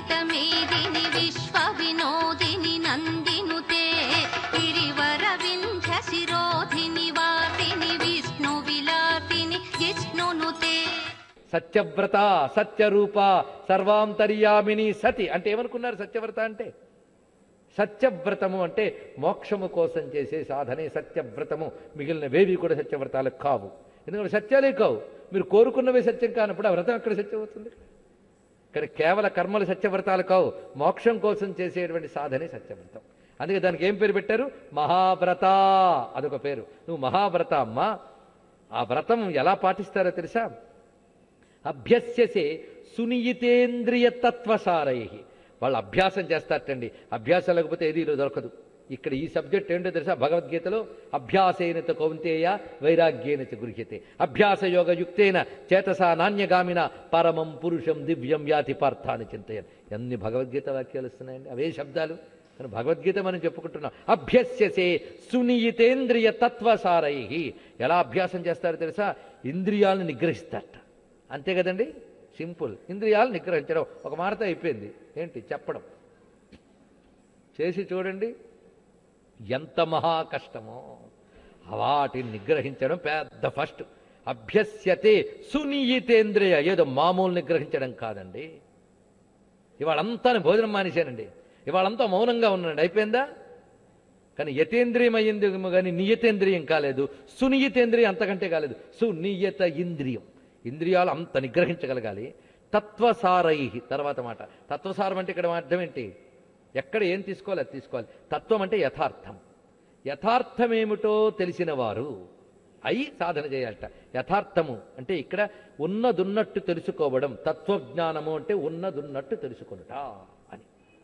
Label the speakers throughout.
Speaker 1: మేదిని విశ్వ వినోదిని నందినుతే గిరివర వింధ్య శిరోధిని వాసిని విష్ణు విలాసిని జిష్ణునుతే.
Speaker 2: సత్యవ్రత సత్యరూప సర్వాంతర్యామిని సతి అంటే ఏమనుకున్నారు? సత్యవ్రత అంటే సత్యవ్రతము అంటే మోక్షము కోసం చేసే సాధనే సత్యవ్రతము. మిగిలిన వేవి కూడా సత్యవ్రతాలకు కావు, ఎందుకంటే సత్యాలే కావు. మీరు కోరుకున్నవే సత్యం కానప్పుడు ఆ వ్రతం ఎక్కడ సత్యం అవుతుంది? కానీ కేవల కర్మలు సత్యవ్రతాలు కావు, మోక్షం కోసం చేసేటువంటి సాధనే సత్యవ్రతం. అందుకే దానికి ఏం పేరు పెట్టారు? మహావ్రత, అదొక పేరు. నువ్వు మహావ్రత అమ్మ. ఆ వ్రతం ఎలా పాటిస్తారో తెలుసా? అభ్యస్యసే సునియితేంద్రియ తత్వసారై. వాళ్ళు అభ్యాసం చేస్తారటండి. అభ్యాసం లేకపోతే ఏది దొరకదు. ఇక్కడ ఈ సబ్జెక్ట్ ఏంటో తెలుసా? భగవద్గీతలో అభ్యాసేన కౌంతేయ వైరాగ్యేన చ గృహ్యతే అభ్యాస యోగ యుక్తేన చేతసా నాణ్యగామిన పరమం పురుషం దివ్యం యాతి పార్థాన్ని చింతయన్. ఎన్ని భగవద్గీత వాక్యాలు వస్తున్నాయండి, అవే శబ్దాలు. కానీ భగవద్గీత మనం చెప్పుకుంటున్నాం. అభ్యస్యసే సునియితేంద్రియ తత్వసారై. ఎలా అభ్యాసం చేస్తారో తెలుసా? ఇంద్రియాలను నిగ్రహిస్తారట. అంతే కదండి, సింపుల్. ఇంద్రియాలు నిగ్రహించడం ఒక మాటతో అయిపోయింది. ఏంటి చెప్పడం? చేసి చూడండి ఎంత మహా కష్టమో. వాటిని నిగ్రహించడం పెద్ద ఫస్ట్. అభ్యస్యతే సునియితేంద్రియ, ఏదో మామూలు నిగ్రహించడం కాదండి. ఇవాళంతా భోజనం మానేశానండి, ఇవాళంతా మౌనంగా ఉన్నానండి, అయిపోయిందా? కానీ యతేంద్రియం అయ్యింది కానీ నియతేంద్రియం కాలేదు. సునియతేంద్రియం అంతకంటే కాలేదు. సునియత ఇంద్రియం. ఇంద్రియాలు అంత నిగ్రహించగలగాలి. తత్వసారై తర్వాత మాట. తత్వసారం అంటే ఇక్కడ అర్థం ఏంటి? ఎక్కడ ఏం తీసుకోవాలి అది తీసుకోవాలి. తత్వం అంటే యథార్థం. యథార్థమేమిటో తెలిసిన వారు అయి సాధన చేయాలట. యథార్థము అంటే ఇక్కడ ఉన్నదున్నట్టు తెలుసుకోవడం. తత్వజ్ఞానము అంటే ఉన్నదున్నట్టు తెలుసుకొనుట అని.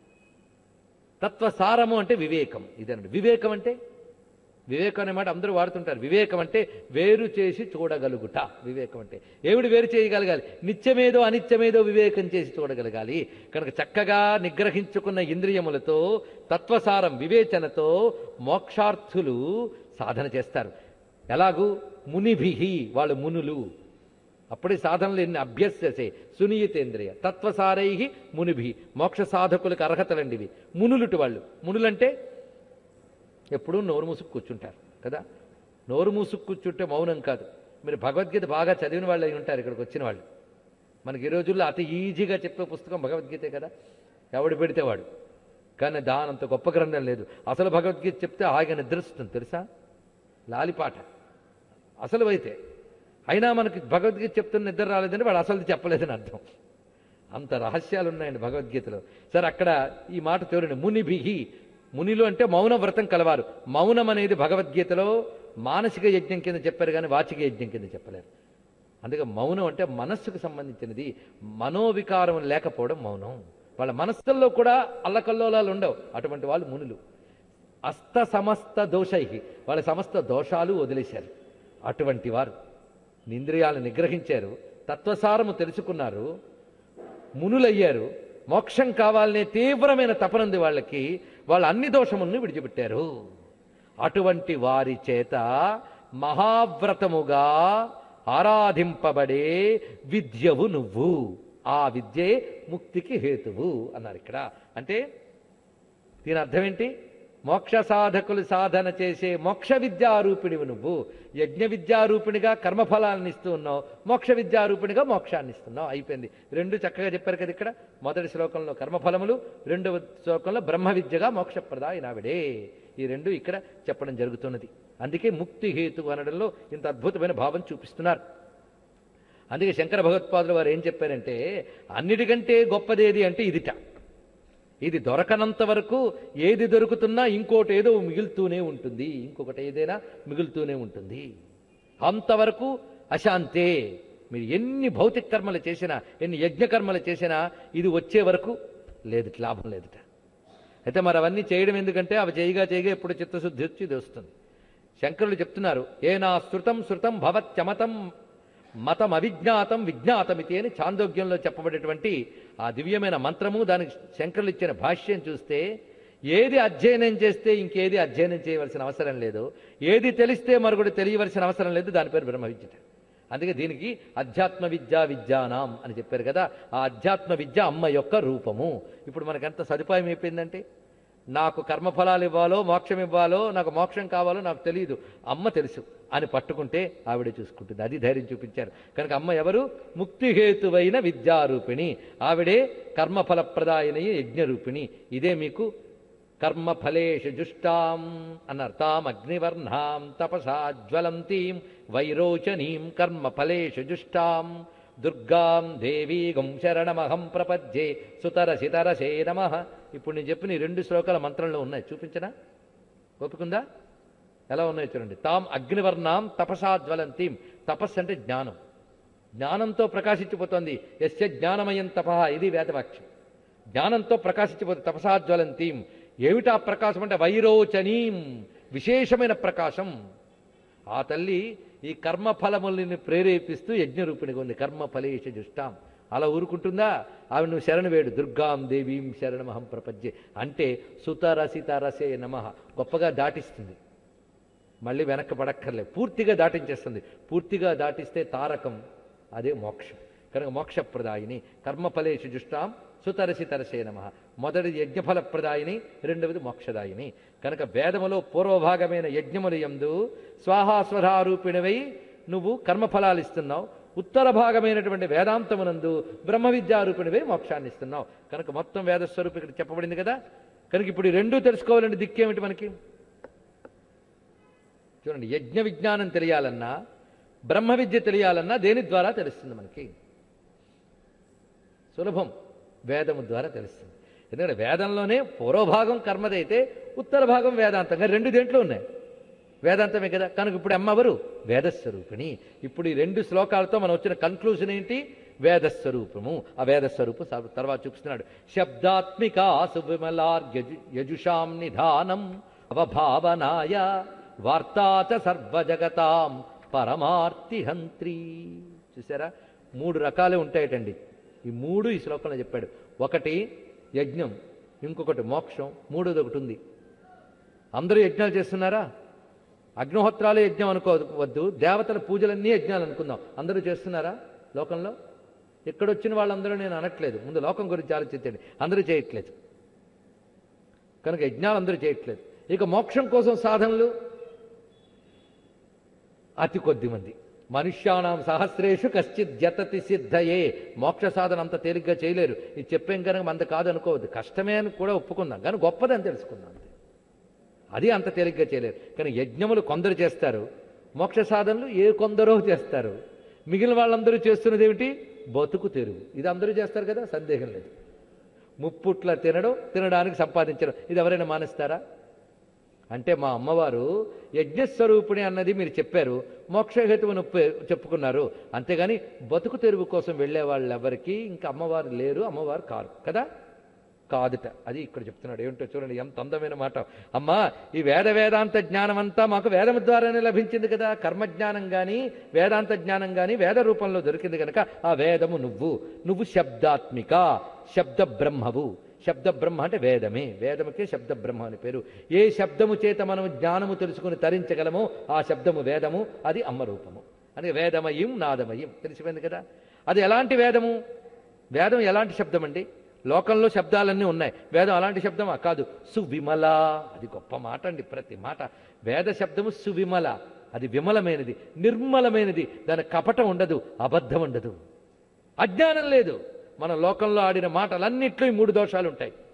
Speaker 2: తత్వసారము అంటే వివేకం. ఇదేనండి వివేకం అంటే. వివేకం అనే మాట అందరూ వాడుతుంటారు. వివేకం అంటే వేరు చేసి చూడగలుగుట. వివేకం అంటే ఏమిటి? వేరు చేయగలగాలి. నిత్యమేదో అనిత్యమేదో వివేకం చేసి చూడగలగాలి. కనుక చక్కగా నిగ్రహించుకున్న ఇంద్రియములతో తత్వసారం వివేచనతో మోక్షార్థులు సాధన చేస్తారు. ఎలాగూ? మునిభిహి, వాళ్ళు మునులు. అప్పుడే సాధనలు ఎన్ని అభ్యస్యసే సునియతేంద్రియ తత్వసారై మునిభి. మోక్ష సాధకులకు అర్హతలండి ఇవి. మునులుటి వాళ్ళు. మునులంటే ఎప్పుడూ నోరు మూసుకు కూర్చుంటారు కదా. నోరు మూసుకు కూర్చుంటే మౌనం కాదు. మీరు భగవద్గీత బాగా చదివిన వాళ్ళు అయి ఉంటారు ఇక్కడికి వచ్చిన వాళ్ళు. మనకి ఈ రోజుల్లో అతి ఈజీగా చెప్పే పుస్తకం భగవద్గీతే కదా. ఎవడు పెడితే వాడు. కానీ దానంత గొప్ప గ్రంథం లేదు. అసలు భగవద్గీత చెప్తే హాయిగా నిద్రిస్తుంది తెలుసా. లాలిపాట అసలు అయితే. అయినా మనకి భగవద్గీత చెప్తున్న నిద్ర రాలేదంటే వాడు అసలు చెప్పలేదని అర్థం. అంత రహస్యాలు ఉన్నాయండి భగవద్గీతలో. సరే అక్కడ ఈ మాట చూడండి. మునిభిహి, మునిలు అంటే మౌన వ్రతం కలవారు. మౌనం అనేది భగవద్గీతలో మానసిక యజ్ఞం కింద చెప్పారు కానీ వాచిక యజ్ఞం కింద చెప్పలేరు. అందుకే మౌనం అంటే మనస్సుకు సంబంధించినది. మనోవికారం లేకపోవడం మౌనం. వాళ్ళ మనస్సుల్లో కూడా అల్లకల్లోలాలు ఉండవు. అటువంటి వాళ్ళు మునులు. అస్త సమస్త దోషై, వాళ్ళ సమస్త దోషాలు వదిలేశారు. అటువంటి వారు ఇంద్రియాలను నిగ్రహించారు, తత్వసారము తెలుసుకున్నారు, మునులయ్యారు. మోక్షం కావాలనే తీవ్రమైన తపనంది వాళ్ళకి. వాళ్ళు అన్ని దోషములను విడిచిపెట్టారు. అటువంటి వారి చేత మహావ్రతముగా ఆరాధింపబడే విద్యవు నువ్వు. ఆ విద్యే ముక్తికి హేతువు అన్నారు ఇక్కడ. అంటే దీని అర్థం ఏంటి? మోక్ష సాధకులు సాధన చేసే మోక్ష విద్యారూపిణివి నువ్వు. యజ్ఞ విద్యారూపిణిగా కర్మఫలాలను ఇస్తూ ఉన్నావు, మోక్ష విద్యారూపిణిగా మోక్షాన్ని ఇస్తున్నావు. అయిపోయింది. రెండు చక్కగా చెప్పారు కదా ఇక్కడ. మొదటి శ్లోకంలో కర్మఫలములు, రెండవ శ్లోకంలో బ్రహ్మ విద్యగా మోక్షప్రదాయినావిడే. ఈ రెండు ఇక్కడ చెప్పడం జరుగుతున్నది. అందుకే ముక్తి హేతు అనడంలో ఇంత అద్భుతమైన భావం చూపిస్తున్నారు. అందుకే శంకర భగవత్పాదులు వారు ఏం చెప్పారంటే, అన్నిటికంటే గొప్పదేది అంటే ఇదిట. ఇది దొరకనంత వరకు ఏది దొరుకుతున్నా ఇంకోటి ఏదో మిగులుతూనే ఉంటుంది, ఇంకొకటి ఏదైనా మిగులుతూనే ఉంటుంది. అంతవరకు అశాంతే. మీరు ఎన్ని భౌతిక కర్మలు చేసినా, ఎన్ని యజ్ఞకర్మలు చేసినా ఇది వచ్చే వరకు లేదు, లాభం లేదుట. అయితే మరి అవన్నీ చేయడం ఎందుకంటే అవి చేయగా ఎప్పుడు చిత్తశుద్ధి వచ్చి ఇది వస్తుంది. శంకరులు చెప్తున్నారు, ఏనా శృతం శృతం భవత్యమతం మతం అవిజ్ఞాతం విజ్ఞాతమితి అని చాందోగ్యంలో చెప్పబడేటువంటి ఆ దివ్యమైన మంత్రము, దానికి శంకరులు ఇచ్చిన భాష్యం చూస్తే ఏది అధ్యయనం చేస్తే ఇంకేది అధ్యయనం చేయవలసిన అవసరం లేదు, ఏది తెలిస్తే మరొకటి తెలియవలసిన అవసరం లేదు, దాని పేరు బ్రహ్మ విద్య. అందుకే దీనికి అధ్యాత్మ విద్యా విద్యానాం అని చెప్పారు కదా. ఆ అధ్యాత్మ విద్య అమ్మ యొక్క రూపము. ఇప్పుడు మనకెంత సదుపాయం అయిపోయిందంటే, నాకు కర్మఫలాలు ఇవ్వాలో మోక్షం ఇవ్వాలో, నాకు మోక్షం కావాలో నాకు తెలియదు, అమ్మ తెలుసు అని పట్టుకుంటే ఆవిడే చూసుకుంటుంది. అది ధైర్యం చూపించారు. కనుక అమ్మ ఎవరు? ముక్తిహేతువైన విద్యారూపిణి. ఆవిడే కర్మఫలప్రదాయని యజ్ఞరూపిణి. ఇదే మీకు కర్మఫలేషు జుష్టాం అన్నారు. తాం అగ్నివర్ణాం తపసా జ్వలంతీం వైరోచనీం కర్మఫలేషు జుష్టాం దుర్గాం దేవీగం శరణమహం ప్రపద్యే సుతరసితరసే నమః. ఇప్పుడు నేను చెప్పిన ఈ 2 శ్లోకాల మంత్రంలో ఉన్నాయి. చూపించనా? ఒప్పుకుందా? ఎలా ఉన్నాయో చూడండి. తాం అగ్నివర్ణాం తపసా జ్వలంతీం. తపస్సు అంటే జ్ఞానం. జ్ఞానంతో ప్రకాశించిపోతుంది. యస్య జ్ఞానమయం తపః. ఇది వేదవాక్యం. జ్ఞానంతో ప్రకాశించిపోతుంది. తపసా జ్వలంతీం. ఏమిటా ప్రకాశం అంటే వైరోచనీం, విశేషమైన ప్రకాశం. ఆ తల్లి ఈ కర్మఫలములని ప్రేరేపిస్తూ యజ్ఞరూపిణిగా ఉంది. కర్మఫలేషు జుష్టాం. అలా ఊరుకుంటుందా? ఆవిడ నువ్వు శరణు వేడు. దుర్గాం దేవీం శరణమహం ప్రపద్యే అంటే సుతరసితరసే నమః. గొప్పగా దాటిస్తుంది. మళ్ళీ వెనక్కి పడక్కర్లే, పూర్తిగా దాటించేస్తుంది. పూర్తిగా దాటిస్తే తారకం, అదే మోక్షం. కనుక మోక్షప్రదాయిని. కర్మఫలేషు జుష్టాం సుతరసితరసే నమః. మొదటిది యజ్ఞఫలప్రదాయిని, రెండవది మోక్షదాయిని. కనుక వేదములో పూర్వభాగమైన యజ్ఞముల యందు స్వాహాస్వధారూపిణివై నువ్వు కర్మఫలాలు ఇస్తున్నావు. ఉత్తర భాగమైనటువంటి వేదాంతమునందు బ్రహ్మ విద్యారూపిణివై మోక్షాన్ని ఇస్తున్నావు. కనుక మొత్తం వేదస్వరూపం ఇక్కడ చెప్పబడింది కదా. కనుక ఇప్పుడు ఈ 2 తెలుసుకోవాలంటే దిక్కేమిటి మనకి? చూడండి, యజ్ఞ విజ్ఞానం తెలియాలన్నా బ్రహ్మ విద్య తెలియాలన్నా దేని ద్వారా తెలుస్తుంది మనకి? సులభం, వేదము ద్వారా తెలుస్తుంది. ఎందుకంటే వేదంలోనే పూర్వభాగం కర్మదైతే ఉత్తర భాగం వేదాంతంగా 2 దేంట్లో ఉన్నాయి, వేదాంతమే కదా. కనుక ఇప్పుడు అమ్మవారు వేదస్వరూపిణి. ఇప్పుడు ఈ 2 శ్లోకాలతో మనం వచ్చిన కన్క్లూజన్ ఏంటి? వేదస్వరూపము. ఆ వేదస్వరూపం తర్వాత చూపిస్తున్నాడు. శబ్దాత్మికా సువిమలార్యజుషాం నిధానం అవభావనాయ వార్తాచ సర్వజగతాం పరమార్తిహంత్రి. చూసారా, 3 రకాలే ఉంటాయటండి. ఈ 3 ఈ శ్లోకంలో చెప్పాడు. ఒకటి యజ్ఞం, ఇంకొకటి మోక్షం, మూడోది ఒకటి ఉంది. అందరూ యజ్ఞాలు చేస్తున్నారా? అగ్నిహోత్రాలు యజ్ఞం అనుకోవద్దు, దేవతల పూజలన్నీ యజ్ఞాలు అనుకుందాం. అందరూ చేస్తున్నారా లోకంలో? ఎక్కడొచ్చిన వాళ్ళందరూ నేను అనట్లేదు, ముందు లోకం గురించి ఆలోచించండి. అందరూ చేయట్లేదు. కనుక యజ్ఞాలు అందరూ చేయట్లేదు. ఇక మోక్షం కోసం సాధనలు అతి కొద్ది మంది. మనుష్యానాం సహస్రేషు కశ్చిత్ జతతి సిద్ధయే. మోక్ష సాధన అంత తేలిగ్గా చేయలేరు. ఇది చెప్పేం కనుక మంద కాదు అనుకోవద్దు. కష్టమే అని కూడా ఒప్పుకుందాం, కానీ గొప్పదని తెలుసుకుందాం అంతే. అది అంత తేలిగ్గా చేయలేరు. కానీ యజ్ఞములు కొందరు చేస్తారు, మోక్ష సాధనలు కొందరో చేస్తారు. మిగిలిన వాళ్ళందరూ చేస్తున్నది ఏమిటి? బతుకు తెరువు. ఇది అందరూ చేస్తారు కదా, సందేహం లేదు. ముప్పుట్ల తినడం, తినడానికి సంపాదించడం, ఇది ఎవరైనా మానేస్తారా? అంటే మా అమ్మవారు యజ్ఞస్వరూపిణి అన్నది మీరు చెప్పారు, మోక్షహేతువును చెప్పుకున్నారు. అంతేగాని బతుకు తెరువు కోసం వెళ్ళే వాళ్ళు ఎవరికి ఇంకా అమ్మవారు లేరు, అమ్మవారు కారు కదా, కాదుట. అది ఇక్కడ చెప్తున్నాడు. ఏమిటో చూడండి, ఎంత అందమైన మాట. అమ్మా, ఈ వేదాంత జ్ఞానం అంతా మాకు వేదము ద్వారానే లభించింది కదా. కర్మజ్ఞానం కానీ వేదాంత జ్ఞానం కానీ వేద రూపంలో దొరికింది కనుక ఆ వేదము నువ్వు శబ్దాత్మిక, శబ్ద బ్రహ్మవు. శబ్ద బ్రహ్మ అంటే వేదమే, వేదముకే శబ్ద బ్రహ్మ అని పేరు. ఏ శబ్దము చేత మనం జ్ఞానము తెలుసుకుని తరించగలమో ఆ శబ్దము వేదము, అది అమ్మ రూపము. అని వేదమయం నాదమయం తెలిసిపోయింది కదా. అది ఎలాంటి వేదము? వేదం ఎలాంటి శబ్దం అండి? లోకంలో శబ్దాలన్నీ ఉన్నాయి, వేదం అలాంటి శబ్దమా? కాదు. సువిమల, అది గొప్ప మాట అండి. ప్రతి మాట వేద శబ్దము సువిమల, అది విమలమైనది, నిర్మలమైనది. దాని కపటం ఉండదు, అబద్ధం ఉండదు, అజ్ఞానం లేదు. మన లోకంలో ఆడిన మాటలన్నిట్లో ఈ 3 దోషాలు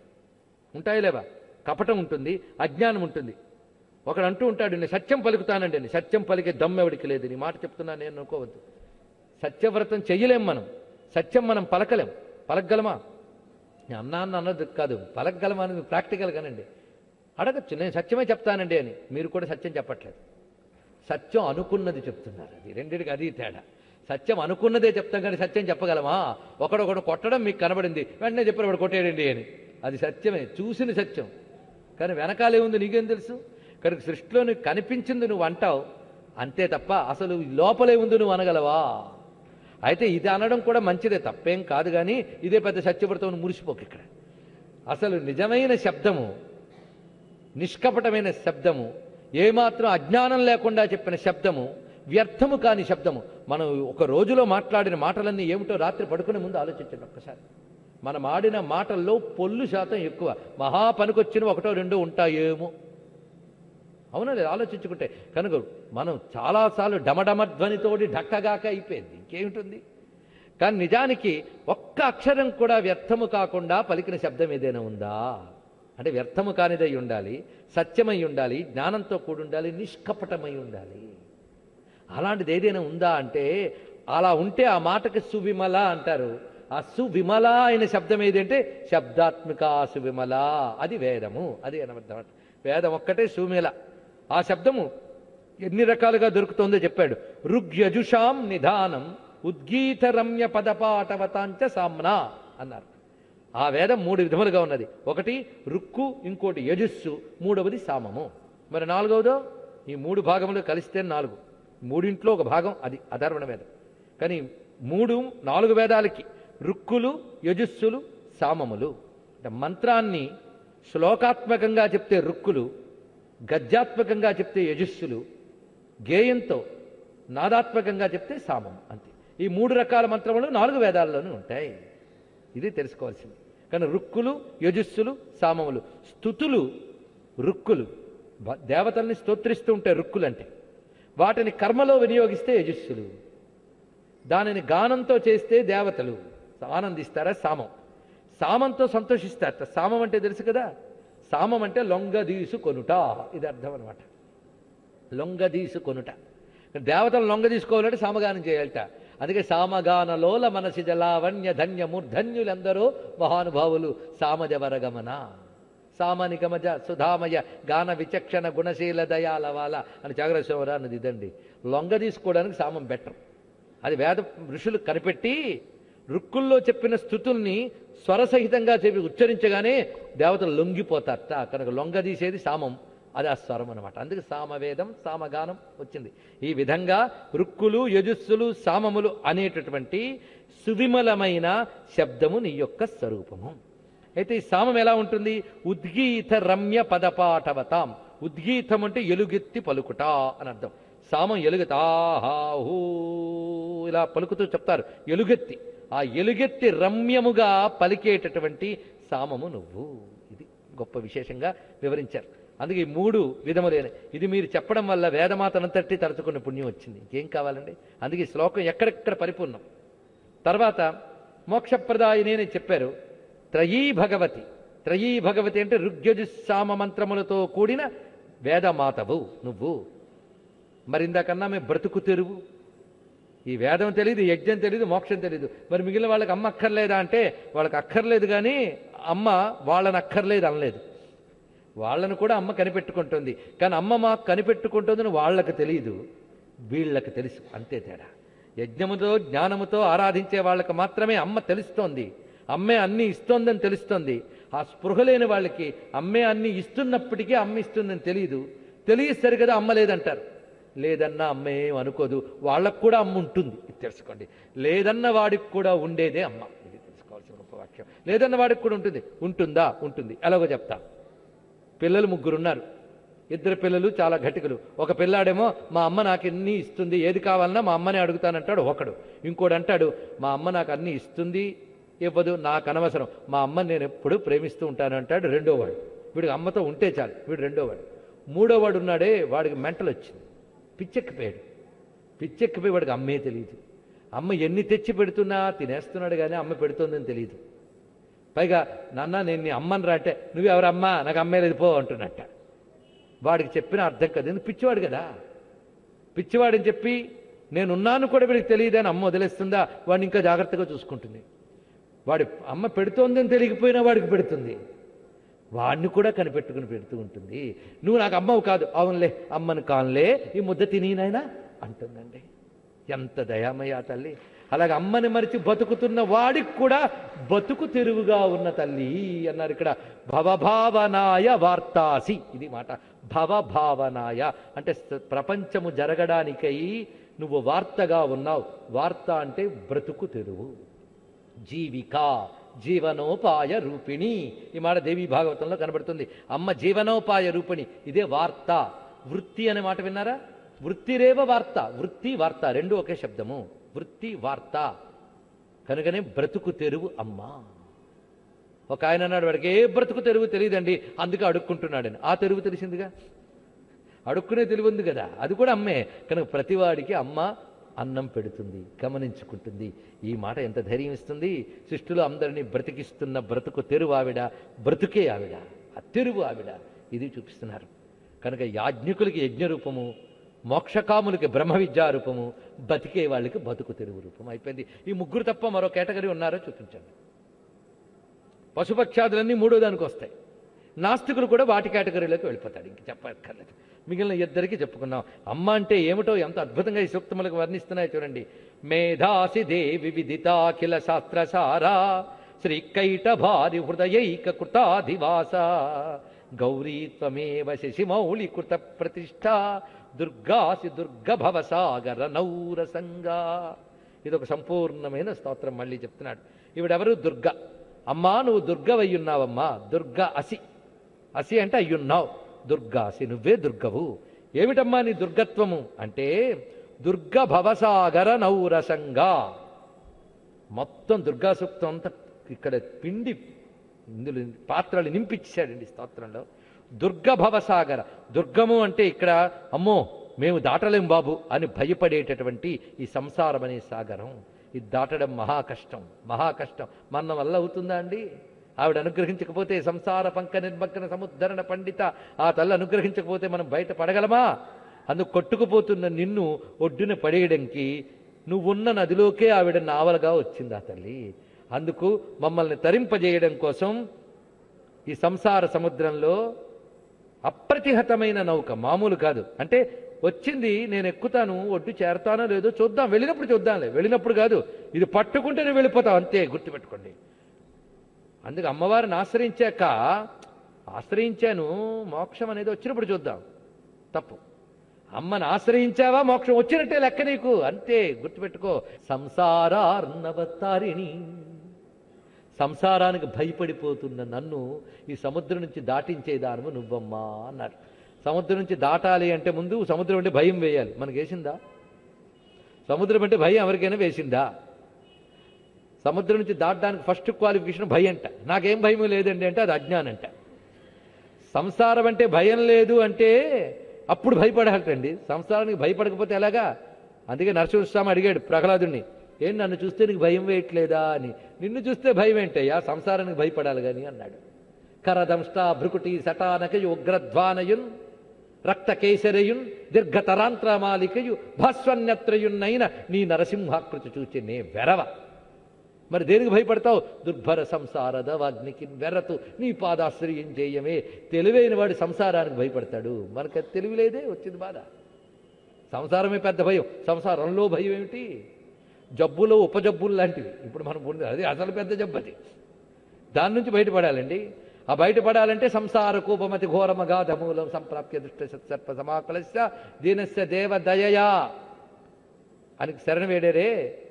Speaker 2: ఉంటాయి లేవా? కపటం ఉంటుంది, అజ్ఞానం ఉంటుంది. ఒకడు అంటూ ఉంటాడు, నేను సత్యం పలుకుతానండి అని. సత్యం పలికే దమ్మెవడికి లేదు. నీ మాట చెప్తున్నా నేను అనుకోవద్దు. సత్యవ్రతం చెయ్యలేం మనం, సత్యం మనం పలకలేం. పలకగలమా? అన్నాన్ని అన్నది కాదు, పలకగలమా అనేది ప్రాక్టికల్ కానండి. అడగచ్చు, నేను సత్యమే చెప్తానండి అని. మీరు కూడా సత్యం చెప్పట్లేదు, సత్యం అనుకున్నది చెప్తున్నారు. అది రెండింటికి అది తేడా. సత్యం అనుకున్నదే చెప్తాం కానీ సత్యం చెప్పగలమా? ఒకడొకడు కొట్టడం మీకు కనబడింది, వెంటనే చెప్పారు వాడు కొట్టేయండి అని. అది సత్యమే, చూసిన సత్యం. కానీ వెనకాలే ఉంది నీకేం తెలుసు? కనుక సృష్టిలో నీకు కనిపించింది నువ్వు అంటావు అంతే తప్ప అసలు లోపలే ఉంది నువ్వు అనగలవా? అయితే ఇది అనడం కూడా మంచిదే, తప్పేం కాదు. కానీ ఇదే పెద్ద సత్యవ్రతం మురిసిపోకు. ఇక్కడ అసలు నిజమైన శబ్దము, నిష్కపటమైన శబ్దము, ఏమాత్రం అజ్ఞానం లేకుండా చెప్పిన శబ్దము, వ్యర్థము కాని శబ్దము. మనం ఒక రోజులో మాట్లాడిన మాటలన్నీ ఏమిటో రాత్రి పడుకునే ముందు ఆలోచించండి ఒక్కసారి. మనం ఆడిన మాటల్లో పొల్లు శాతం ఎక్కువ. మహా పనికొచ్చిన ఒకటో రెండో ఉంటాయేమో, అవునా లేదు ఆలోచించుకుంటే. కనుక మనం చాలాసార్లు డమడమ ధ్వనితోటి ఢక్కగాక అయిపోయింది, ఇంకేమిటుంది. కానీ నిజానికి ఒక్క అక్షరం కూడా వ్యర్థము కాకుండా పలికిన శబ్దం ఏదైనా ఉందా అంటే వ్యర్థము కానిదై ఉండాలి, సత్యమై ఉండాలి, జ్ఞానంతో కూడి ఉండాలి, నిష్కపటమై ఉండాలి. అలాంటిది ఏదైనా ఉందా అంటే అలా ఉంటే ఆ మాటకి సువిమల అంటారు. ఆ సువిమల అయిన శబ్దం ఏదంటే శబ్దాత్మిక సువిమల, అది వేదము. అది అనర్థం. వేదం ఒక్కటే సువిమల. ఆ శబ్దము ఎన్ని రకాలుగా దొరుకుతుందో చెప్పాడు. ఋగ్యజుషాం నిధానం ఉద్గీత రమ్య పదపాటవతాంచ సామ్నా అన్నారు. ఆ వేదం 3 విధములుగా ఉన్నది. ఒకటి రుక్కు, ఇంకోటి యజుస్సు, మూడవది సామము. మరి నాలుగవదో ఈ 3 భాగములు కలిస్తే 4. 3 ఒక భాగం అది అధర్వణ వేదం. కానీ 4 వేదాలకి రుక్కులు, యజుస్సులు, సామములు. అంటే మంత్రాన్ని శ్లోకాత్మకంగా చెప్తే రుక్కులు, గద్యాత్మకంగా చెప్తే యజుస్సులు, గేయంతో నాదాత్మకంగా చెప్తే సామం. అంతే. ఈ 3 రకాల మంత్రములు 4 వేదాల్లోనూ ఉంటాయి. ఇది తెలుసుకోవాల్సింది. కానీ రుక్కులు, యజుస్సులు, సామములు. స్తుతులు రుక్కులు, దేవతల్ని స్తోత్రిస్తూ ఉంటే రుక్కులు అంటే, వాటిని కర్మలో వినియోగిస్తే యజుస్సులు, దానిని గానంతో చేస్తే దేవతలు ఆనందిస్తారా సామం. సామంతో సంతోషిస్తారట. సామం అంటే తెలుసు కదా, సామం అంటే లొంగదీసు కొనుట, ఇది అర్థం అనమాట. లొంగదీసు కొనుట, దేవతలు లొంగ తీసుకోవాలంటే సామగానం చేయాలట. అందుకే సామగానలోల మనసి జలావణ్య ధన్య మూర్ధన్యులందరూ మహానుభావులు సామజవరగమన సామనిగమజ సుధామయ గాన విచక్షణ గుణశీల దయాలవాల అని జాగ్రత్త అన్నది ఇదండి. లొంగ తీసుకోవడానికి సామం బెటర్. అది వేద ఋషులు కనిపెట్టి రుక్కుల్లో చెప్పిన స్థుతుల్ని స్వరసహితంగా చెప్పి ఉచ్చరించగానే దేవతలు లొంగిపోతారట. కనుక లొంగదీసేది సామం, అది ఆ స్వరం అనమాట. అందుకే సామవేదం, సామగానం వచ్చింది. ఈ విధంగా రుక్కులు, యజుస్సులు, సామములు అనేటటువంటి సువిమలమైన శబ్దము నీ యొక్క స్వరూపము. అయితే ఈ సామం ఎలా ఉంటుంది? ఉద్గీత రమ్య పదపాఠవతాం. ఉద్గీతం అంటే ఎలుగెత్తి పలుకుట అని అర్థం. సామం ఎలుగెత్తాహూ ఇలా పలుకుతూ చెప్తారు, ఎలుగెత్తి. ఆ ఎలుగెత్తి రమ్యముగా పలికేటటువంటి సామము నువ్వు. ఇది గొప్ప విశేషంగా వివరించారు. అందుకే ఈ 3 విధములైన ఇది మీరు చెప్పడం వల్ల వేదమాతనంతటి తరచుకున్న పుణ్యం వచ్చింది. ఇంకేం కావాలండి? అందుకే ఈ శ్లోకం ఎక్కడెక్కడ పరిపూర్ణం. తర్వాత మోక్షప్రదాయిని అని చెప్పారు. త్రయీ భగవతి. త్రయీ భగవతి అంటే ఋగ్యజుస్సామ మంత్రములతో కూడిన వేదమాతవు నువ్వు. మరి ఇందాకన్నా మేము బ్రతుకు తెరువు. ఈ వేదం తెలియదు, యజ్ఞం తెలియదు, మోక్షం తెలియదు. మరి మిగిలిన వాళ్ళకి అమ్మ అక్కర్లేదా అంటే వాళ్ళకి అక్కర్లేదు, కానీ అమ్మ వాళ్ళని అక్కర్లేదు అనలేదు. వాళ్ళను కూడా అమ్మ కనిపెట్టుకుంటుంది. కానీ అమ్మ మాకు కనిపెట్టుకుంటుందని వాళ్ళకి తెలియదు, వీళ్ళకి తెలుసు. అంతే తేడా. యజ్ఞముతో జ్ఞానముతో ఆరాధించే వాళ్ళకి మాత్రమే అమ్మ తెలుస్తోంది, అమ్మే అన్నీ ఇస్తోందని తెలుస్తోంది. ఆ స్పృహ లేని వాళ్ళకి అమ్మే అన్నీ ఇస్తున్నప్పటికీ అమ్మ ఇస్తుందని తెలియదు. తెలియసరి కదా అమ్మ లేదంటారు. లేదన్నా అమ్మ ఏం అనుకోదు, వాళ్ళకు కూడా అమ్మ ఉంటుంది. ఇది తెలుసుకోండి. లేదన్న వాడికి కూడా ఉండేదే అమ్మ. ఇది తెలుసుకోవాల్సిన గొప్ప వాక్యం. లేదన్న వాడికి కూడా ఉంటుంది. ఉంటుందా? ఉంటుంది. ఎలాగో చెప్తా. పిల్లలు 3 ఉన్నారు. 2 పిల్లలు చాలా ఘటికులు. ఒక పిల్లాడేమో మా అమ్మ నాకు అన్నీ ఇస్తుంది, ఏది కావాలన్నా మా అమ్మనే అడుగుతానంటాడు ఒకడు. ఇంకోడు అంటాడు మా అమ్మ నాకు అన్నీ ఇస్తుంది, ఇవ్వదు, నాకు అనవసరం, మా అమ్మని నేను ఎప్పుడు ప్రేమిస్తూ ఉంటాను అంటాడు రెండోవాడు. వీడికి అమ్మతో ఉంటే చాలు, వీడు రెండోవాడు. మూడోవాడు ఉన్నాడే, వాడికి మెంటలు వచ్చింది, పిచ్చెక్కిపోయాడు. పిచ్చెక్కిపోయి వాడికి అమ్మే తెలియదు. అమ్మ ఎన్ని తెచ్చి పెడుతున్నా తినేస్తున్నాడు, కానీ అమ్మ పెడుతోందని తెలియదు. పైగా నాన్న నేను నీ అమ్మని రా అంటే నువ్వెవరమ్మా, నాకు అమ్మే లేదు పో అంటున్నట్ట. వాడికి చెప్పిన అర్థం కదా, ఎందుకు పిచ్చివాడు కదా. పిచ్చివాడని చెప్పి నేనున్నాను కూడా వీడికి తెలియదని అమ్మ వదిలేస్తుందా? వాడిని ఇంకా జాగ్రత్తగా చూసుకుంటుంది. వాడి అమ్మ పెడుతోందని తెలియకపోయినా వాడికి పెడుతుంది, వాడిని కూడా కనిపెట్టుకుని పెడుతూ ఉంటుంది. నువ్వు నాకు అమ్మవు కాదు, అవునులే అమ్మను కానులే, ఈ ముద్ద తినీనైనా అంటుందండి. ఎంత దయామయ్య తల్లి. అలాగే అమ్మని మరిచి బతుకుతున్న వాడికి కూడా బతుకు తెరువుగా ఉన్న తల్లి అన్నారు ఇక్కడ. భవభావనాయ వార్తాసి, ఇది మాట. భవభావనాయ అంటే ప్రపంచము జరగడానికై నువ్వు వార్తగా ఉన్నావు. వార్త అంటే బ్రతుకు తెరువు, జీవిక, జీవనోపాయ రూపిణి. ఈ మాట దేవీ భాగవతంలో కనబడుతుంది. అమ్మ జీవనోపాయ రూపిణి, ఇదే వార్త. వృత్తి అనే మాట విన్నారా? వృత్తిరేవ వార్త, వృత్తి వార్త రెండు ఒకే శబ్దము. వృత్తి వార్త కనుకనే బ్రతుకు తెరువు అమ్మ. ఒక ఆయన అన్నాడు, వాడికి ఏ బ్రతుకు తెరువు తెలియదండి, అందుకే అడుక్కుంటున్నాడని. ఆ తెరువు తెలిసిందిగా, అడుక్కునే తెలివి ఉంది కదా, అది కూడా అమ్మే. కనుక ప్రతివాడికి అమ్మ అన్నం పెడుతుంది, గమనించుకుంటుంది. ఈ మాట ఎంత ధైర్యం ఇస్తుంది. సృష్టిలో అందరినీ బ్రతికిస్తున్న బ్రతుకు తెరువు ఆవిడ, బ్రతుకే ఆవిడ, ఆ తెరువు ఆవిడ. ఇది చూపిస్తున్నారు. కనుక యాజ్ఞికులకి యజ్ఞరూపము, మోక్షకాములకి బ్రహ్మ విద్యారూపము, బతికే వాళ్ళకి బతుకు తెరువు రూపం అయిపోయింది. ఈ ముగ్గురు తప్ప మరో కేటగిరీ ఉన్నారో చూపించండి. పశుపక్షాదులన్నీ మూడో దానికి వస్తాయి. నాస్తికులు కూడా వాటి కేటగిరీలోకి వెళ్ళిపోతాడు. ఇంక చెప్పక్కర్లేదు. మిగిలిన ఇద్దరికి చెప్పుకున్నాం. అమ్మ అంటే ఏమిటో ఎంత అద్భుతంగా ఈ సూక్తములకు వర్ణిస్తున్నాయో చూడండి. మేధాసి దేవి విదితాఖిల శాస్త్రసారా శ్రీకైట భారి హృదయైక కృతాధివాస గౌరీ త్వమేవ శశిమౌళి కృత ప్రతిష్ట దుర్గాసి దుర్గభవసాగర నౌరసంగా. ఇదొక సంపూర్ణమైన స్తోత్రం. మళ్ళీ చెప్తున్నాడు. ఈవిడెవరు? దుర్గ. అమ్మా నువ్వు దుర్గవయ్యున్నావమ్మా. దుర్గ అసి, అసి అంటే అయ్యున్నావు. దుర్గాసి, నువ్వే దుర్గవు. ఏమిటమ్మా నీ దుర్గత్వము అంటే దుర్గ భవసాగర నౌరసంగా. మొత్తం దుర్గా సూక్తం అంతా ఇక్కడ పిండి ఇందులో పాత్రలు నింపించాడండి స్తోత్రంలో. దుర్గ భవసాగర, దుర్గము అంటే ఇక్కడ అమ్మో మేము దాటలేం బాబు అని భయపడేటటువంటి ఈ సంసారం అనే సాగరం. ఇది దాటడం మహా కష్టం, మహా కష్టం. మన వల్ల అవుతుందా అండి? ఆవిడ అనుగ్రహించకపోతే, సంసార పంక నిర్మగ్న సముద్ధరణ పండిత ఆ తల్లి అనుగ్రహించకపోతే మనం బయట పడగలమా? అందుకు కొట్టుకుపోతున్న నిన్ను ఒడ్డున పడేయడానికి నువ్వున్న నదిలోకే ఆవిడ నావలుగా వచ్చింది ఆ తల్లి. అందుకు మమ్మల్ని తరింపజేయడం కోసం ఈ సంసార సముద్రంలో అప్రతిహతమైన నౌక, మామూలు కాదు. అంటే వచ్చింది, నేను ఎక్కుతాను, ఒడ్డు చేరతానో లేదో చూద్దాం, వెళ్ళినప్పుడు చూద్దాంలే, వెళ్ళినప్పుడు కాదు, ఇది పట్టుకుంటే నేను వెళ్ళిపోతాం అంతే, గుర్తుపెట్టుకోండి. అందుకు అమ్మవారిని ఆశ్రయించాక, ఆశ్రయించాను మోక్షం అనేది వచ్చినప్పుడు చూద్దాం, తప్పు. అమ్మని ఆశ్రయించావా మోక్షం వచ్చినట్టే లెక్క నీకు, అంతే గుర్తుపెట్టుకో. సంసారార్ణవతారిణి, సంసారానికి భయపడిపోతున్న నన్ను ఈ సముద్రం నుంచి దాటించేదానము నువ్వమ్మా అన్నాడు. సముద్రం నుంచి దాటాలి అంటే ముందు సముద్రం అంటే భయం వేయాలి. మనకు వేసిందా? సముద్రం అంటే భయం ఎవరికైనా వేసిందా? సముద్రం నుంచి దాటడానికి ఫస్ట్ క్వాలిఫికేషన్ భయం అంట. నాకేం భయం లేదండి అంటే అది అజ్ఞానం అంట. సంసారం అంటే భయం లేదు అంటే అప్పుడు భయపడాలండి. సంసారానికి భయపడకపోతే ఎలాగా? అందుకే నరసింహస్వామి అడిగాడు ప్రహ్లాదుని, ఏం నన్ను చూస్తే నీకు భయం వేయట్లేదా అని. నిన్ను చూస్తే భయం ఏంటయ్యా, సంసారానికి భయపడాలి కానీ అన్నాడు. కరదంష్ట భృకుటి సటానకయు ఉగ్రధ్వానయున్ రక్త కేసరయున్ దీర్ఘతరాంత్రమాలికయు భాస్వన్యత్రయున్నైన నీ నరసింహాకృతి చూచి నే వెరవ. మరి దేనికి భయపడతావు? దుర్భర సంసాರದ వాగ్నికి వెరతు నీ పాదాశ్రయం చేయమే. తెలివైన వాడు సంసారానికి భయపడతాడు. మనకు తెలివి లేదే, వచ్చింది బాధ. సంసారమే పెద్ద భయం. సంసారంలో భయం ఏమిటి? జబ్బులో ఉపజబ్బులు లాంటివి ఇప్పుడు మనం పొంది, అది అసలు పెద్ద జబ్బు. అది దాని నుంచి బయటపడాలండి. ఆ బయటపడాలంటే సంసార కూపమతి ఘోరమగాధ మూలం సంప్రాప్య దుష్ట సత్సర్ప సమాకలస్య దీనస్య దేవ దయయా అని శరణ వేడేరే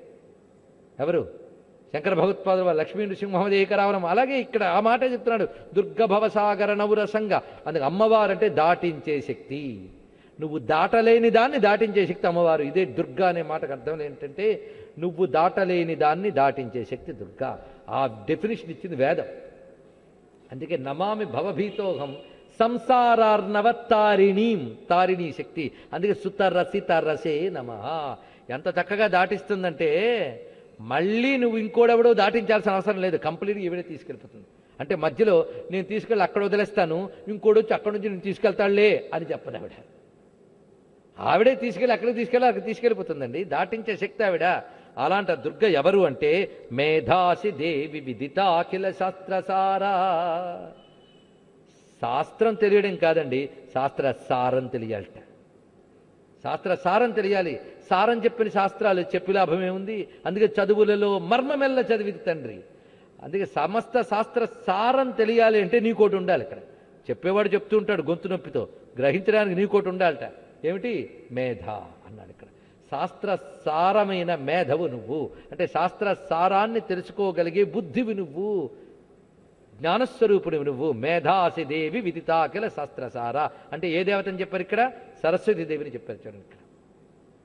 Speaker 2: ఎవరు? శంకర భగవత్పాదులు వారు, లక్ష్మీ నృసింహ మహమ్మద్ ఏకరావణం. అలాగే ఇక్కడ ఆ మాట చెప్తున్నాడు, దుర్గ భవసాగర నౌరసంగా. అందుకు అమ్మవారంటే దాటించే శక్తి. నువ్వు దాటలేని దాన్ని దాటించే శక్తి అమ్మవారు. ఇదే దుర్గా అనే మాటకు అర్థం ఏంటంటే నువ్వు దాటలేని దాన్ని దాటించే శక్తి దుర్గా. ఆ డెఫినేషన్ ఇచ్చింది వేదం. అందుకే నమామి భవభీతోహం సంసారార్ణవతారిణీం, తారిణీ శక్తి. అందుకే సుతరసిత రసే నమః. ఎంత చక్కగా దాటిస్తుందంటే మళ్ళీ నువ్వు ఇంకోడెవడో దాటించాల్సిన అవసరం లేదు. కంప్లీట్గా ఈవిడే తీసుకెళ్ళిపోతుంది. అంటే మధ్యలో నేను తీసుకెళ్ళి అక్కడ వదిలేస్తాను, ఇంకోటి వచ్చి అక్కడి నుంచి నేను తీసుకెళ్తాడులే అని చెప్పదు ఆవిడ. ఆవిడే తీసుకెళ్ళి అక్కడికి తీసుకెళ్ళిపోతుందండి. దాటించే శక్తి ఆవిడ. అలాంటి దుర్గ ఎవరు అంటే మేధాసి దేవి విదితాఖిల శాస్త్రసారా. శాస్త్రం తెలియడం కాదండి, శాస్త్ర సారం తెలియాలట. శాస్త్ర సారం తెలియాలి. సారం చెప్పిన శాస్త్రాలు చెప్పి లాభం ఏముంది? అందుకే చదువులలో మర్మమెల్ల చదివిది తండ్రి. అందుకే సమస్త శాస్త్ర సారం తెలియాలి అంటే నీకోటి ఉండాలి. ఇక్కడ చెప్పేవాడు చెప్తూ ఉంటాడు గొంతు నొప్పితో, గ్రహించడానికి నీకోటి ఉండాలట. ఏమిటి? మేధ అన్నాడు ఇక్కడ. శాస్త్ర సారమైన మేధవు నువ్వు. అంటే శాస్త్ర సారాన్ని తెలుసుకోగలిగే బుద్ధివి నువ్వు, జ్ఞానస్వరూపుడివి నువ్వు. మేధాసి దేవి విదితాకిల శాస్త్రసార అంటే ఏ దేవతని చెప్పారు ఇక్కడ? సరస్వతీ దేవిని చెప్పారు చూడండి ఇక్కడ.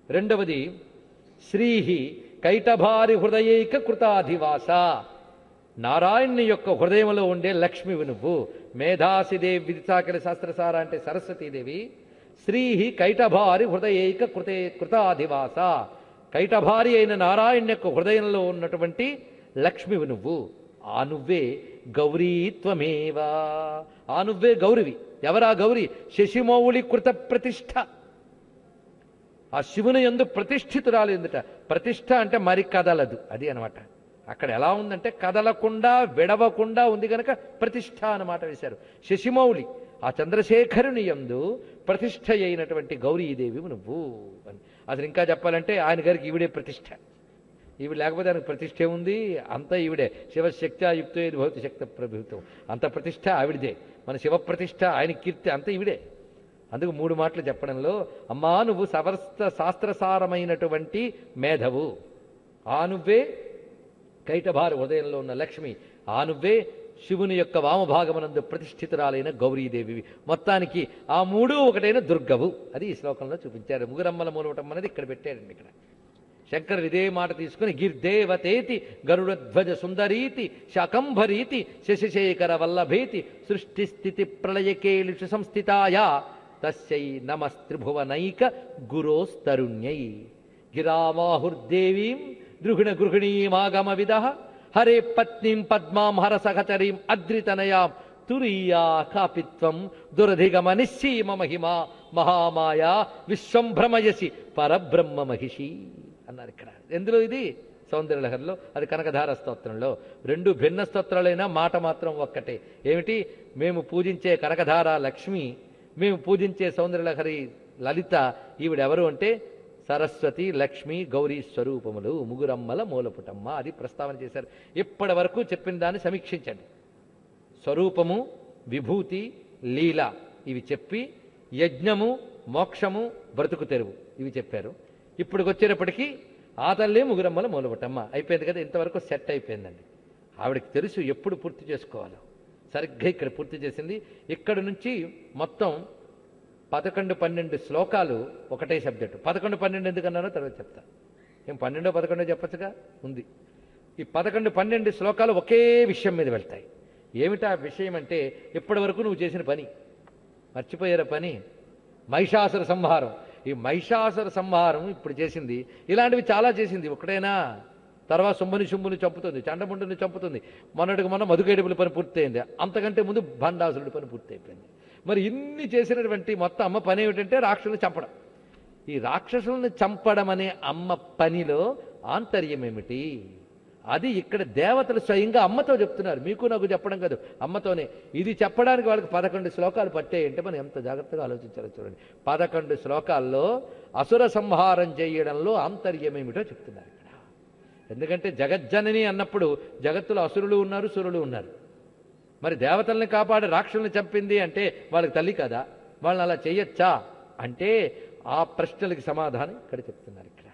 Speaker 2: రెండవది శ్రీహి కైటభారి హృదయైక కృతాధివాస, నారాయణుని యొక్క హృదయంలో ఉండే లక్ష్మివి నువ్వు. మేధాసిదేవి విదిశాకర శాస్త్రసార అంటే సరస్వతీదేవి. శ్రీహి కైటభారి హృదయైక కృతాధివాస, కైటభారి అయిన నారాయణ యొక్క హృదయంలో ఉన్నటువంటి లక్ష్మివి నువ్వు. ఆ నువ్వే గౌరీత్వమేవా, ఆ నువ్వే గౌరివి. ఎవరా గౌరీ? శశిమౌళి కృత ప్రతిష్ఠ, ఆ శివుని యందు ప్రతిష్ఠితురాలు ఎందుట. ప్రతిష్ఠ అంటే మరి కదలదు, అది అనమాట. అక్కడ ఎలా ఉందంటే కదలకుండా విడవకుండా ఉంది కనుక ప్రతిష్ఠ అన్నమాట వేశారు. శశిమౌళి ఆ చంద్రశేఖరుని యందు ప్రతిష్ఠ అయినటువంటి గౌరీదేవి నువ్వు అని. అసలు ఇంకా చెప్పాలంటే ఆయన గారికి ఈవిడే ప్రతిష్ఠ. ఈవిడ లేకపోతే ఆయనకు ప్రతిష్ఠ ఉంది, అంతా ఈవిడే. శివశక్త్యాయుక్తో ఇది భౌతి శక్తి ప్రభుత్వం, అంత ప్రతిష్ఠ ఆవిడదే. మన శివ ప్రతిష్ఠ, ఆయన కీర్తి అంతా ఈవిడే. అందుకు 3 మాటలు చెప్పడంలో, అమ్మా నువ్వు శాస్త్రసారమైనటువంటి మేధవు, ఆ నువ్వే కైటభారి హృదయంలో ఉన్న లక్ష్మి, ఆ నువ్వే శివుని యొక్క వామభాగమనందు ప్రతిష్ఠితురాలైన గౌరీదేవి. మొత్తానికి ఆ 3 ఒకటైన దుర్గవు. అది ఈ శ్లోకంలో చూపించారు. ముగురమ్మల మూలవటం అనేది ఇక్కడ పెట్టాడండి. ఇక్కడ శంకరుడు ఇదే మాట తీసుకుని గిర్దేవతేతి గరుడధ్వజ సుందరీతి శాకంభరీతి శశిశేఖర వల్లభేతి సృష్టి స్థితి ప్రళయకేళిషు సంస్థితాయా తస్యై నమస్త్రిభువనైక గురోస్తరుణ్యై గిరామాహుర్దేవీం ద్రుహిణ గృహిణీమాగమ విద హరే పత్నీం పద్మాం హరసహచరీం అద్రితనయాం తురీయా కాపిత్వం దురధిగమ నిశ్చీమ మహిమా మహామాయా విశ్వం భ్రమయసి పరబ్రహ్మ మహిషి అన్నారు ఇక్కడ. ఎందులో ఇది? సౌందర్యలహరిలో, అది కనకధార స్తోత్రంలో. 2 భిన్న స్తోత్రాలైనా మాట మాత్రం ఒక్కటే. ఏమిటి? మేము పూజించే కనకధార లక్ష్మి, మేము పూజించే సౌందర్యలహరి లలిత, ఈవిడెవరు అంటే సరస్వతి లక్ష్మి గౌరీ స్వరూపములు, ముగురమ్మల మూలపుటమ్మ. అది ప్రస్తావన చేశారు. ఇప్పటి వరకు చెప్పిన దాన్ని సమీక్షించండి. స్వరూపము, విభూతి, లీల ఇవి చెప్పి యజ్ఞము, మోక్షము, బ్రతుకు తెరువు ఇవి చెప్పారు. ఇప్పుడు వచ్చేటప్పటికీ ఆ తల్లే ముగురమ్మల మూలపుటమ్మ అయిపోయింది కదా. ఇంతవరకు సెట్ అయిపోయిందండి. ఆవిడకి తెలుసు ఎప్పుడు పూర్తి చేసుకోవాలో. సరిగ్గా ఇక్కడ పూర్తి చేసింది. ఇక్కడ నుంచి మొత్తం 11-12 శ్లోకాలు ఒకటే సబ్జెక్టు. 11-12 ఎందుకన్నానో తర్వాత చెప్తా. ఏం 12-11 చెప్పచ్చుగా ఉంది. ఈ 11-12 శ్లోకాలు ఒకే విషయం మీద వెళ్తాయి. ఏమిటా విషయం అంటే, ఇప్పటి వరకు నువ్వు చేసిన పని మర్చిపోయారా? పని మహిషాసుర సంహారం. ఈ మహిషాసుర సంహారం ఇప్పుడు చేసింది. ఇలాంటివి చాలా చేసింది. ఒకటేనా? తర్వాత శుంభుని చంపుతుంది, చండముండుని చంపుతుంది. మొన్నటికి మొన్న మధుకేడుపుల పని పూర్తయింది. అంతకంటే ముందు భండాసురుడి పని పూర్తి అయిపోయింది. మరి ఇన్ని చేసినటువంటి మొత్తం అమ్మ పని ఏమిటంటే రాక్షసులను చంపడం. ఈ రాక్షసులను చంపడం అనే అమ్మ పనిలో ఆంతర్యం ఏమిటి? అది ఇక్కడ దేవతలు స్వయంగా అమ్మతో చెప్తున్నారు. మీకు నాకు చెప్పడం కాదు, అమ్మతోనే. ఇది చెప్పడానికి వాళ్ళకి 11 శ్లోకాలు పట్టాయంటే మనం ఎంత జాగ్రత్తగా ఆలోచించాలో చూడండి. 11 శ్లోకాల్లో అసుర సంహారం చేయడంలో ఆంతర్యం ఏమిటో చెప్తున్నారు ఇక్కడ. ఎందుకంటే జగజ్జనని అన్నప్పుడు జగత్తులో అసురులు ఉన్నారు, సురులు ఉన్నారు. మరి దేవతల్ని కాపాడి రాక్షసుల్ని చంపింది అంటే వాళ్ళకి తల్లి కదా, వాళ్ళని అలా చేయొచ్చా అంటే ఆ ప్రశ్నలకి సమాధానం ఇక్కడ చెప్తున్నారు. ఇక్కడ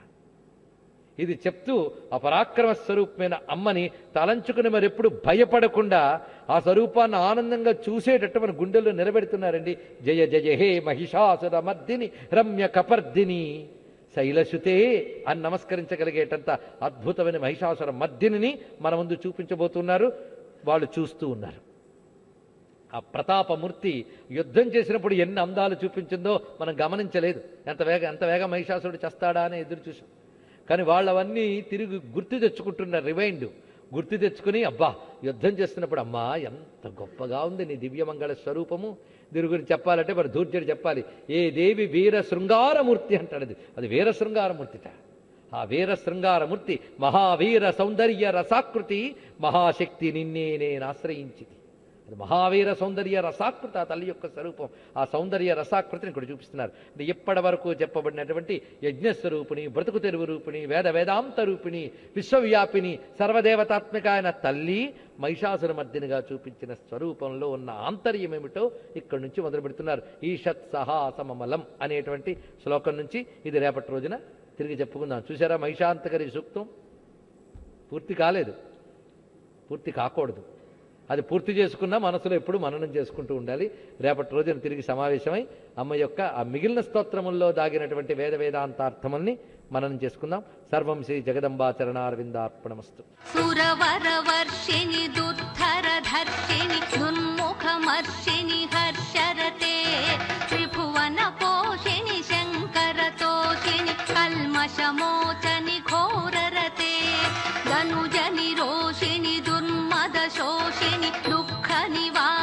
Speaker 2: ఇది చెప్తూ ఆ పరాక్రమ స్వరూపమైన అమ్మని తలంచుకుని మరి ఎప్పుడు భయపడకుండా ఆ స్వరూపాన్ని ఆనందంగా చూసేటట్టు మన గుండెల్లో నిలబెడుతున్నారండి. జయ జయ హే మహిషాసుర మర్దిని రమ్య కపర్దిని శైలసుతే అని నమస్కరించగలిగేటంత అద్భుతమైన మహిషాసుర మర్దిని మన ముందు చూపించబోతున్నారు. వాళ్ళు చూస్తూ ఉన్నారు. ఆ ప్రతాపమూర్తి యుద్ధం చేసినప్పుడు ఎన్ని అందాలు చూపించిందో మనం గమనించలేదు. ఎంత వేగ మహిషాసురుడు చేస్తాడా అని ఎదురు చూసాం. కానీ వాళ్ళవన్నీ తిరిగి గుర్తు తెచ్చుకుంటున్నారు. రివైండ్ గుర్తు తెచ్చుకుని అబ్బా యుద్ధం చేస్తున్నప్పుడు అమ్మా ఎంత గొప్పగా ఉంది నీ దివ్యమంగళ స్వరూపము. దీని గురించి చెప్పాలంటే మరి ధూర్జుడు చెప్పాలి. ఏ దేవి వీర శృంగారమూర్తి అంటాడు. అది వీర శృంగారమూర్తిట. ఆ వీర శృంగారమూర్తి మహావీర సౌందర్య రసాకృతి మహాశక్తి నిన్నే నేను ఆశ్రయించింది. అది మహావీర సౌందర్య రసాకృతి ఆ తల్లి యొక్క స్వరూపం. ఆ సౌందర్య రసాకృతిని ఇక్కడ చూపిస్తున్నారు. అంటే ఇప్పటి వరకు చెప్పబడినటువంటి యజ్ఞస్వరూపిణి, బ్రతుకు తెరువు రూపిణి, వేదాంత రూపిణి, విశ్వవ్యాపిని, సర్వదేవతాత్మిక అయిన తల్లి మహిషాసురమర్దినిగా చూపించిన స్వరూపంలో ఉన్న ఆంతర్యం ఏమిటో ఇక్కడి నుంచి మొదలు పెడుతున్నారు. ఈషత్ సహాసమమలం అనేటువంటి శ్లోకం నుంచి ఇది రేపటి రోజున తిరిగి చెప్పుకుందాం. చూసారా మహిషాంతకరి సూక్తం పూర్తి కాలేదు, పూర్తి కాకూడదు. అది పూర్తి చేసుకున్నా మనసులో ఎప్పుడు మననం చేసుకుంటూ ఉండాలి. రేపటి రోజున తిరిగి సమావేశమై అమ్మ యొక్క ఆ మిగిలిన స్తోత్రముల్లో దాగినటువంటి వేద వేదాంతార్థముల్ని మననం చేసుకుందాం. సర్వం శ్రీ జగదంబాచరణారవిందార్పణమస్తు.
Speaker 1: సురవర వర్షిణి దుర్ధర ధర్షిణి దుర్ముఖమర్షిణి హర్షరతే త్రిభువన పోషిణి శంకర తోషిణి కల్మషమోచని ఘోరరతే ధనుజ నిరోషిణి దుర్మద శోషిణి దుఃఖ నివా